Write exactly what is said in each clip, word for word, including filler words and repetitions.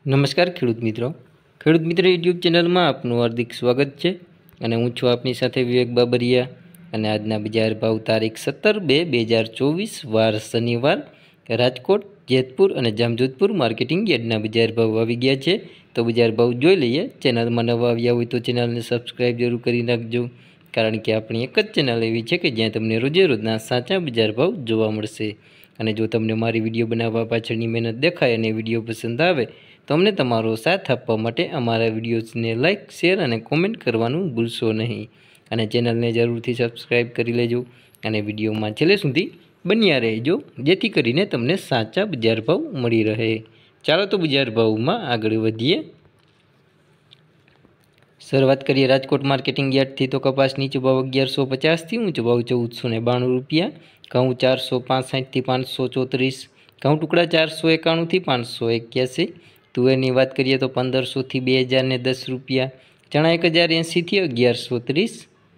નમસ્કાર ખેડૂત મિત્રો ખેડૂત મિત્ર યુટ્યુબ ચેનલમાં આપનું હાર્દિક સ્વાગત છે અને હું છું આપની સાથે વિવેક બાબરિયા અને આજના બજાર ભાવ તારીખ સત્તર બે બે હજાર ચોવીસ વાર શનિવાર રાજકોટ જેતપુર અને જામજોધપુર માર્કેટિંગ યાર્ડના બજાર ભાવ આવી ગયા છે। તો બજાર ભાવ જોઈ લઈએ। ચેનલમાં નવા આવ્યા હોય તો ચેનલને સબસ્ક્રાઈબ જરૂર કરી નાખજો, કારણ કે આપણી એક જ ચેનલ એવી છે કે જ્યાં તમને રોજે રોજના સાચા બજાર ભાવ જોવા મળશે। અને જો તમને મારી વિડીયો બનાવવા પાછળની મહેનત દેખાય અને વિડીયો પસંદ આવે તો અમને તમારો સાથ આપવા માટે અમારા વિડીયોઝને લાઇક, શેર અને કોમેન્ટ કરવાનું ભૂલશો નહીં અને ચેનલને જરૂરથી સબસ્ક્રાઈબ કરી લેજો અને વિડીયોમાં છેલ્લે સુધી બન્યા રહેજો, જેથી કરીને તમને સાચા બજાર ભાવ મળી રહે। ચાલો તો બજાર ભાવમાં આગળ વધીએ। શરૂઆત કરીએ રાજકોટ માર્કેટિંગ યાર્ડથી। તો કપાસ નીચો ભાવ અગિયારસો પચાસથી ઊંચો ભાવ ચૌદસો ને બાણું રૂપિયા, ઘઉં ચારસો પાસઠથી પાંચસો ચોત્રીસ, ઘઉં ટુકડા ચારસો એકાણુંથી પાંચસો એક્યાસી, તુવેરની વાત કરીએ તો પંદરસોથી બે હજાર ને દસ રૂપિયા, ચણા એક હજાર એંસીથી અગિયારસો ત્રીસ,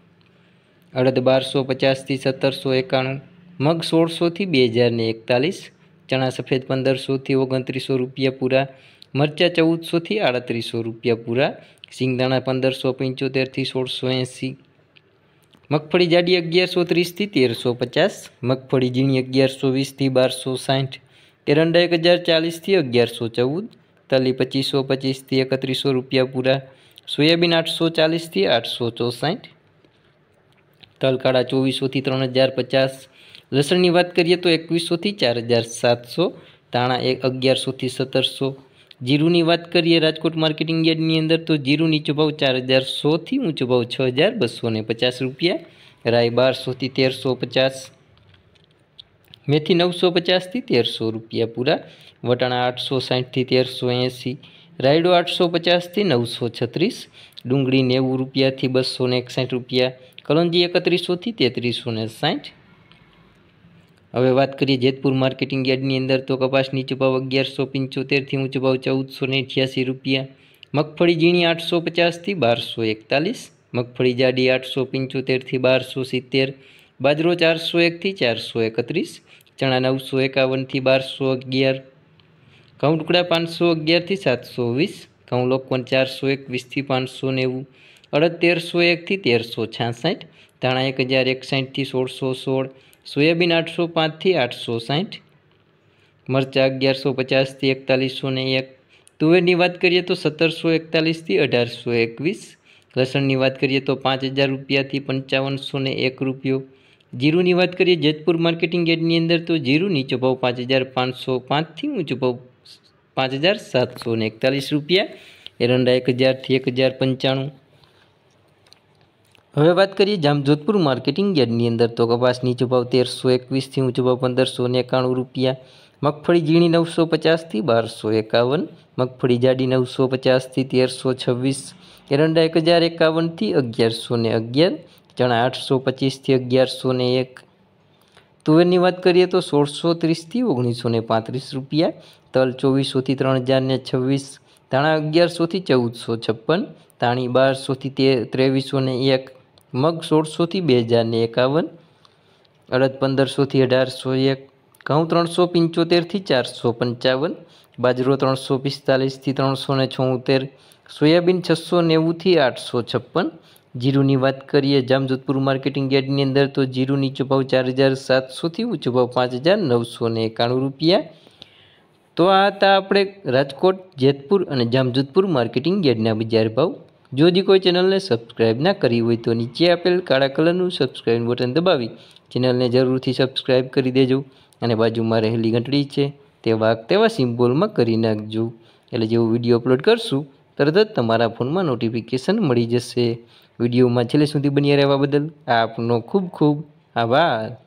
અડદ બારસો પચાસથી સત્તરસો એકાણું, મગ સોળસોથી બે હજાર ને એકતાલીસ, ચણા સફેદ પંદરસોથી ઓગણત્રીસો રૂપિયા પૂરા, મરચાં ચૌદસોથી આડત્રીસો રૂપિયા પૂરા, સિંગદાણા પંદરસો પંચોતેરથી સોળસો એંસી, મગફળી જાડી અગિયારસો ત્રીસથી તેરસો પચાસ, મગફળી ઝીણી અગિયારસો વીસથી બારસો સાઠ, એરંડા એક હજાર ચાલીસથી અગિયારસો ચૌદ, તલી પચીસો પચીસથી એકત્રીસો રૂપિયા પૂરા, સોયાબીન આઠસો ચાલીસથી આઠસો ચોસાઠ, તલ કાળા ચોવીસોથી ત્રણ હજાર પચાસ, લસણની વાત કરીએ તો એકવીસોથી ચાર હજાર સાતસો, ધાણા એક અગિયારસોથી સત્તરસો, જીરુની વાત કરીએ રાજકોટ માર્કેટિંગ યાર્ડની અંદર તો જીરું નીચો ભાવ ચાર હજાર સોથી ઊંચો ભાવ છ હજાર બસો ને પચાસ રૂપિયા, રાઈ બારસોથી તેરસો પચાસ, મેથી નવસો પચાસથી તેરસો રૂપિયા પૂરા, વટાણા આઠસો સાઠથી તેરસો એંસી, રાયડો આઠસો પચાસથી નવસો છત્રીસ, ડુંગળી નેવું રૂપિયાથી બસો ને એકસાઠ રૂપિયા, કલોંજી એકત્રીસોથી તેત્રીસો ને સાઠ। હવે વાત કરીએ જેતપુર માર્કેટિંગ યાર્ડની અંદર તો કપાસ નીચો ભાવ અગિયારસો પંચોતેરથી ઊંચો ભાવ ચૌદસો ને અઠ્યાસી રૂપિયા, મગફળી ઝીણી આઠસો પચાસથી બારસો એકતાલીસ, મગફળી જાડી આઠસો પંચોતેરથી બારસો સિત્તેર, બાજરો ચારસો એકથી ચારસો એકત્રીસ, ચણા નવસો એકાવનથી બારસો અગિયાર, ઘઉં ટુકડા પાંચસો અગિયારથી સાતસો વીસ, ઘઉં લોકવન ચારસો એકવીસથી પાંચસો નેવું, અડદ તેરસો એકથી તેરસો છાસઠ, ધાણા એક હજાર એકસાઠથી સોળસો સોળ, સોયાબીન આઠસો પાંચથી આઠસો સાઠ, મરચાં અગિયારસો પચાસથી એકતાલીસો ને એક, તુવેરની વાત કરીએ તો સત્તરસો એકતાલીસથી અઢારસો એકવીસ, લસણની વાત કરીએ તો પાંચ હજાર રૂપિયાથી પંચાવનસો ને એક રૂપિયો, જીરુની વાત કરીએ જેતપુર માર્કેટિંગ યાર્ડની અંદર તો જીરું નીચો ભાવ પાંચ હજાર પાંચસો પાંચથી ઊંચો ભાવ પાંચ હજાર સાતસો ને એકતાલીસ રૂપિયા, એરંડા એક હજારથી એક હજાર પંચાણું। હવે વાત કરીએ જામજોધપુર માર્કેટિંગ યાર્ડની અંદર તો કપાસ નીચો ભાવ તેરસો એકવીસથી ઊંચો ભાવ પંદરસો ને એકાણું રૂપિયા, મગફળી ઝીણી નવસો પચાસથી બારસો એકાવન, મગફળી જાડી નવસો પચાસથી તેરસો છવ્વીસ, એરંડા એક હજાર એકાવનથી અગિયારસો ને અગિયાર, ચણા આઠસો પચીસથી અગિયારસો ને એક, તુવેરની વાત કરીએ તો સોળસો ત્રીસથી ઓગણીસો ને પાંત્રીસ રૂપિયા, તલ ચોવીસોથી ત્રણ હજાર ને છવ્વીસ, ધાણા અગિયારસોથી ચૌદસો છપ્પન, ધાણી બારસોથી તે ત્રેવીસો ને એક, મગ સોળસોથી બે હજાર ને એકાવન, અડદ પંદરસોથી અઢારસો એક, ઘઉં ત્રણસો પંચોતેરથી ચારસો પંચાવન, બાજરો ત્રણસો પિસ્તાલીસથી ત્રણસો ને છોતેર, સોયાબીન છસો નેવુંથી આઠસો છપ્પન। જીરુની વાત કરીએ જામજોધપુર માર્કેટિંગ યાર્ડની અંદર તો જીરું નીચો ભાવ ચાર હજાર સાતસોથી ઊંચો ભાવ પાંચ હજાર નવસો ને એકાણું રૂપિયા। તો આ હતા આપણે રાજકોટ, જેતપુર અને જામજોધપુર માર્કેટિંગ યાર્ડના બજાર ભાવ। જો હજી કોઈ ચેનલને સબસ્ક્રાઈબ ના કરી હોય તો નીચે આપેલ કાળા કલરનું સબસ્ક્રાઈબ બટન દબાવી ચેનલને જરૂરથી સબસ્ક્રાઈબ કરી દેજો અને બાજુમાં રહેલી ઘંટડી છે તે વાઘ તેવા સિમ્બોલમાં કરી નાખજો, એટલે જેવું વિડીયો અપલોડ કરશું તરત જ તમારા ફોનમાં નોટિફિકેશન મળી જશે। વિડીયોમાં છેલ્લે સુધી બન્યા રહેવા બદલ આપનો ખૂબ ખૂબ આભાર।